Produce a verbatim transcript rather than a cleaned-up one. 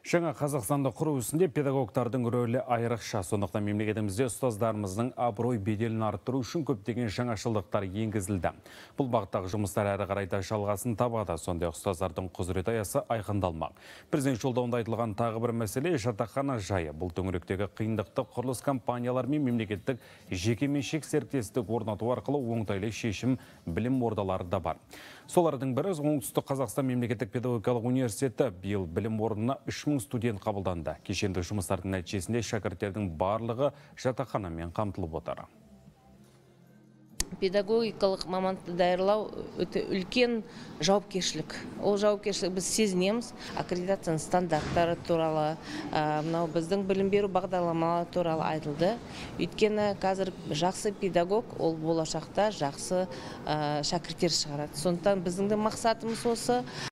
Жаңа Қазақстанды құру ісінде педагогтардың рөлі айрықша. Сондықтан мемлекетімізде ұстаздарымыздың абырой беделін арттыру үшін көптеген жаңашылдықтар енгізілді. Бұл бағыттағы жұмыстар әрі қарай да жалғасын табады. Сондай ұстаздардың құзырет аясы айқындалмақ. Президент жолдауында айтылған тағы бір мәселе жатақхана жайы. Бұл төңіректегі қиындықты құрылыс компаниялар мен мемлекеттік жекеменшік серіктестік орнату арқылы оңтайлы шешім білім ордалары да бар. Солардың бірі Оңтүстік Қазақстан мемлекеттік педагогикалық университеті. Биыл білім орнына үш мың студент қабылданды. Кешенді жұмыстардың нәтижесінде шәкірттердің барлығы жатақханамен қамтылып отыр. Педагогикалық мамандықты даярлау өте үлкен жауапкершілік. Ол жауапкершілік біз сезінеміз. Аккредитацияның стандарттары туралы, мынау біздің білім беру бағдарламалары туралы айтылды. Өйткені қазір жақсы педагог ол болашақта жақсы шәкірттер шығарады. Сондықтан біздің де мақсатымыз осы.